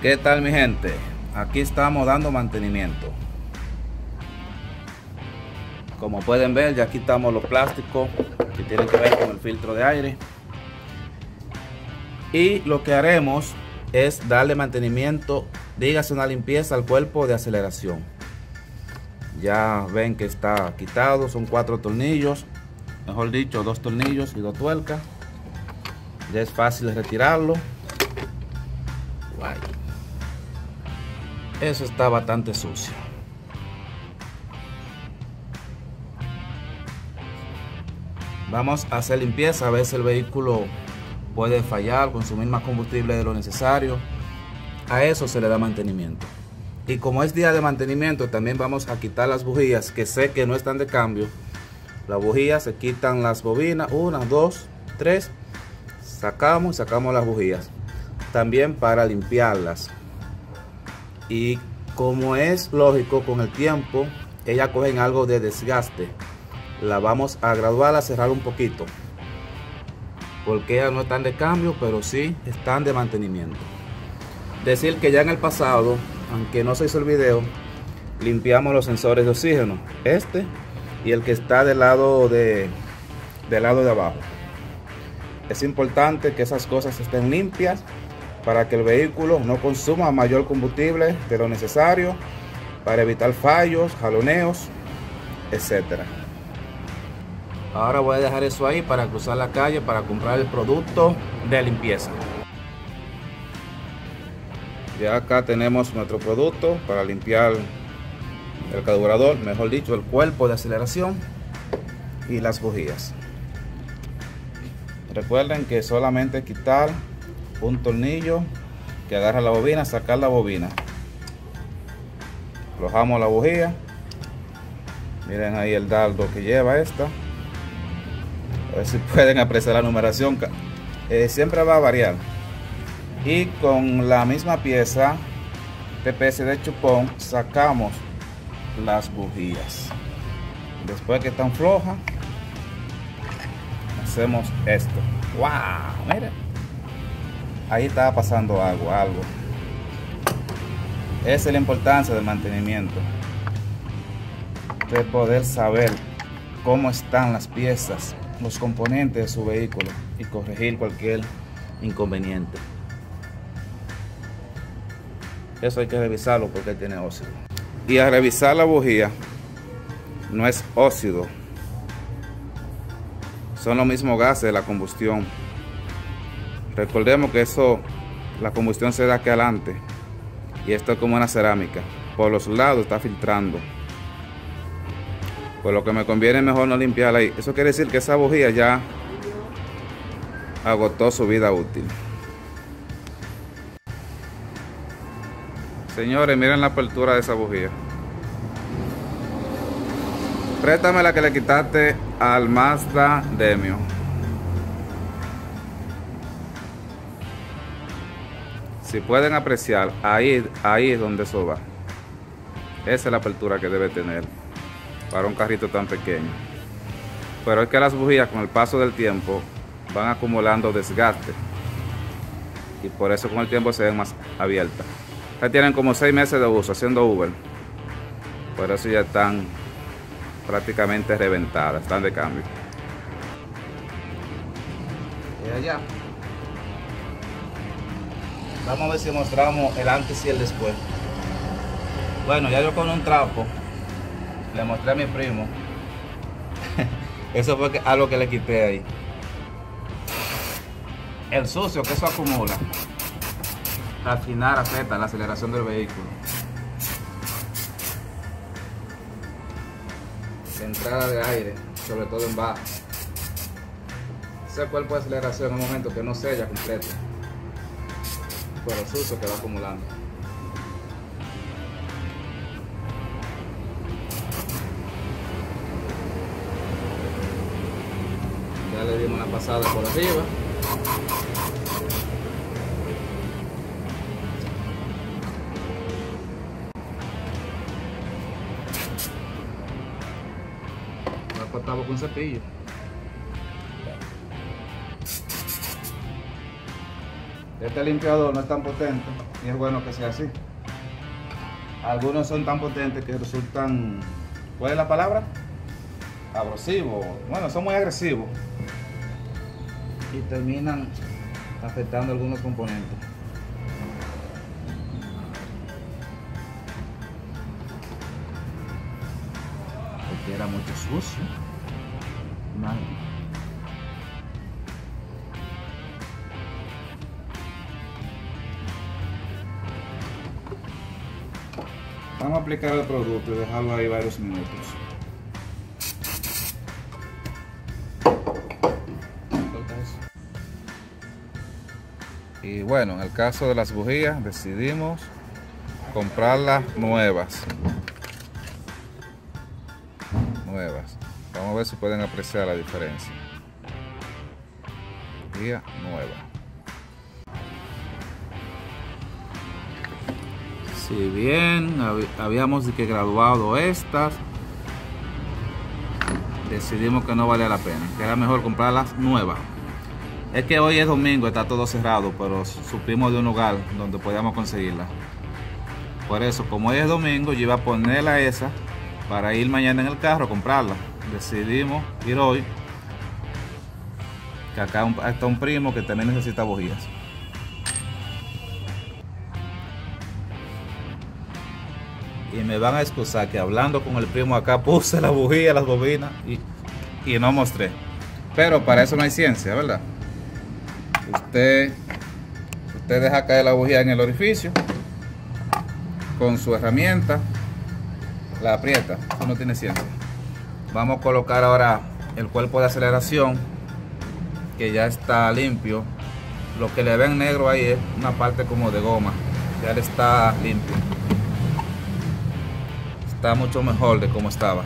¿Qué tal, mi gente? Aquí estamos dando mantenimiento. Como pueden ver, ya quitamos los plásticos que tienen que ver con el filtro de aire. Y lo que haremos es darle mantenimiento, dígase una limpieza al cuerpo de aceleración. Ya ven que está quitado, son 4 tornillos, mejor dicho 2 tornillos y 2 tuercas. Ya es fácil retirarlo. Guay. Eso está bastante sucio. Vamos a hacer limpieza, a ver si el vehículo puede fallar, consumir más combustible de lo necesario. A eso se le da mantenimiento. Y como es día de mantenimiento, también vamos a quitar las bujías, que sé que no están de cambio. Las bujías, se quitan las bobinas, 1, 2, 3, sacamos las bujías. También para limpiarlas. Y como es lógico, con el tiempo, ellas cogen algo de desgaste. La vamos a graduar, a cerrar un poquito. Porque ellas no están de cambio, pero sí están de mantenimiento. Decir que ya en el pasado, aunque no se hizo el video, limpiamos los sensores de oxígeno, este y el que está del lado de abajo. Es importante que esas cosas estén limpias para que el vehículo no consuma mayor combustible de lo necesario, para evitar fallos, jaloneos, etcétera. Ahora voy a dejar eso ahí para cruzar la calle para comprar el producto de limpieza. Ya acá tenemos nuestro producto para limpiar el carburador, mejor dicho, el cuerpo de aceleración y las bujías. Recuerden que solamente quitar un tornillo que agarra la bobina, sacar la bobina. Aflojamos la bujía. Miren ahí el dardo que lleva esta. A ver si pueden apreciar la numeración. Siempre va a variar. Y con la misma pieza TPS de chupón sacamos las bujías. Después que están flojas, hacemos esto. ¡Wow! Miren. Ahí estaba pasando algo. Esa es la importancia del mantenimiento. De poder saber cómo están las piezas, los componentes de su vehículo y corregir cualquier inconveniente. Eso hay que revisarlo porque tiene óxido. Y al revisar la bujía, no es óxido, son los mismos gases de la combustión. Recordemos que la combustión se da aquí adelante y esto es como una cerámica, por los lados está filtrando, por lo que me conviene mejor no limpiarla ahí. Eso quiere decir que esa bujía ya agotó su vida útil. Señores, miren la apertura de esa bujía. Préstame la que le quitaste al Mazda Demio. Si pueden apreciar, ahí es donde eso va. Esa es la apertura que debe tener para un carrito tan pequeño. Pero es que las bujías con el paso del tiempo van acumulando desgaste. Y por eso con el tiempo se ven más abiertas. Ya tienen como 6 meses de uso haciendo Uber. Por eso ya están prácticamente reventadas, están de cambio. Y allá. Vamos a ver si mostramos el antes y el después. Bueno, ya yo con un trapo le mostré a mi primo. Eso fue algo que le quité ahí. El sucio que eso acumula. Al final afecta la aceleración del vehículo. Entrada de aire, sobre todo en baja. Ese cuerpo de aceleración en un momento que no sella completo. Por el sucio que va acumulando. Ya le dimos una pasada por arriba. Lo cortamos con un cepillo. Este limpiador no es tan potente y es bueno que sea así. Algunos son tan potentes que resultan, ¿cuál es la palabra? Abrasivos. Bueno, son muy agresivos y terminan afectando algunos componentes. Porque era mucho sucio. Mal. Vamos a aplicar el producto y dejarlo ahí varios minutos. Y bueno, en el caso de las bujías decidimos comprarlas nuevas. Vamos a ver si pueden apreciar la diferencia. Bujía nueva. Si bien habíamos graduado estas, decidimos que no valía la pena, que era mejor comprarlas nuevas. Es que hoy es domingo, está todo cerrado, pero supimos de un lugar donde podíamos conseguirla. Por eso, como hoy es domingo, yo iba a ponerla esa para ir mañana en el carro a comprarla. Decidimos ir hoy, que acá está un primo que también necesita bujías. Y me van a excusar que hablando con el primo acá puse la bujía, las bobinas y no mostré. Pero para eso no hay ciencia, ¿verdad? Usted deja caer la bujía en el orificio, con su herramienta la aprieta, eso no tiene ciencia. Vamos a colocar ahora el cuerpo de aceleración, que ya está limpio. Lo que le ven negro ahí es una parte como de goma, ya le está limpio. Está mucho mejor de como estaba.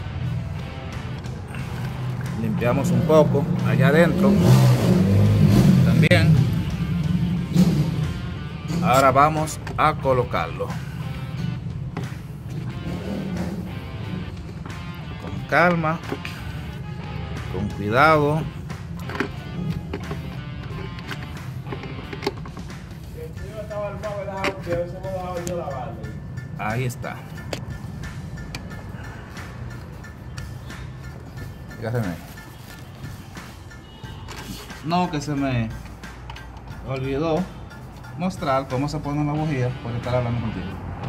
Limpiamos un poco allá adentro también. Ahora vamos a colocarlo con calma, con cuidado. Ahí está. Fíjate. No, que se me olvidó mostrar cómo se pone una bujía por estar hablando contigo.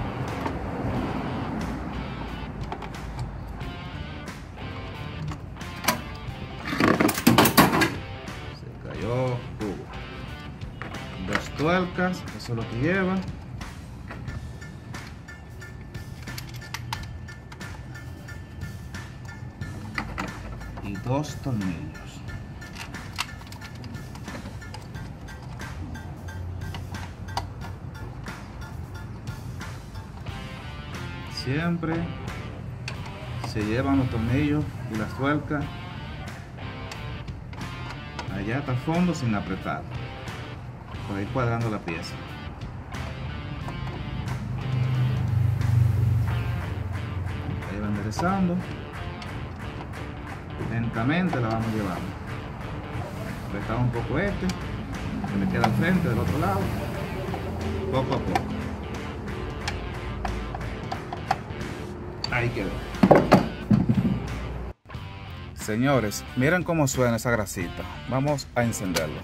Se cayó jugo. 2 tuercas, eso es lo que lleva. Y 2 tornillos. Siempre se llevan los tornillos y las tuercas allá hasta el fondo sin apretar, por ahí cuadrando la pieza. Ahí va enderezando, lentamente la vamos llevando. Apretamos un poco este, que me queda al frente del otro lado, poco a poco. Ahí quedó. Señores, miren cómo suena esa grasita. Vamos a encenderlo.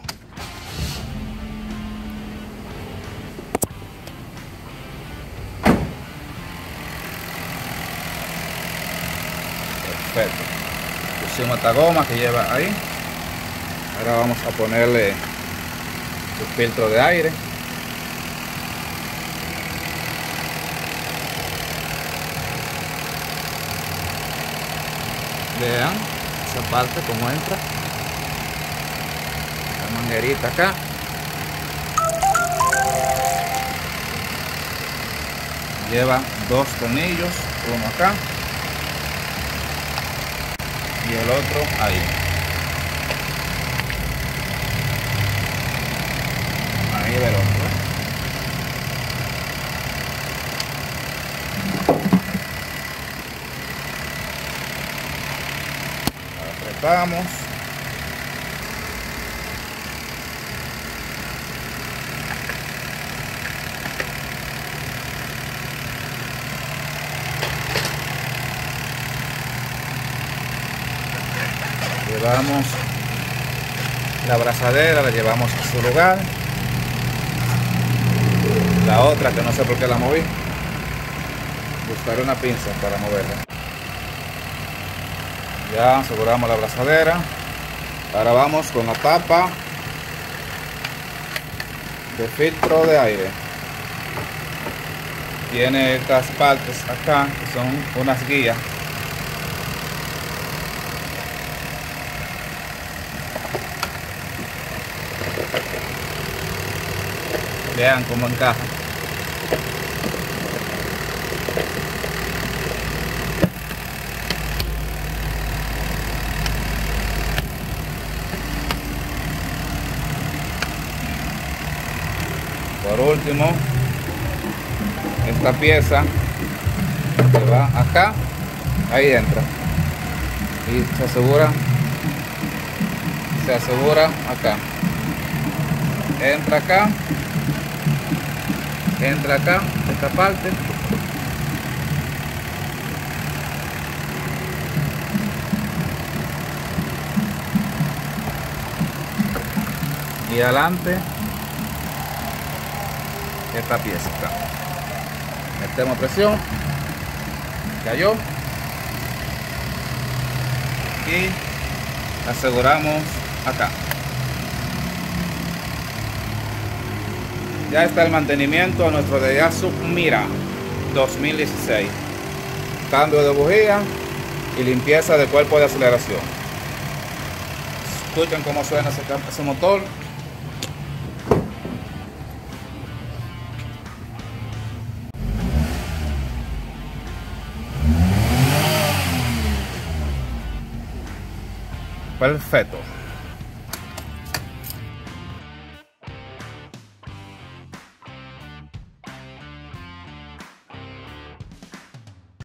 Perfecto. Pusimos esta goma que lleva ahí. Ahora vamos a ponerle su filtro de aire. Vean esa parte como entra la manguerita acá. Lleva 2 tornillos, uno acá y el otro ahí. Ahí va el otro. Apretamos. Llevamos la abrazadera, la llevamos a su lugar. La otra, que no sé por qué la moví, buscaré una pinza para moverla. Ya aseguramos la abrazadera. Ahora vamos con la tapa de filtro de aire. Tiene estas partes acá que son unas guías. Vean cómo encaja. Por último, esta pieza que va acá, ahí entra y se asegura acá. Entra acá, esta parte. Y adelante esta pieza acá. Metemos presión, cayó y aseguramos acá. Ya está el mantenimiento a nuestro Daihatsu Mira 2016. Cambio de bujía y limpieza de cuerpo de aceleración. Escuchen cómo suena ese motor. Perfecto.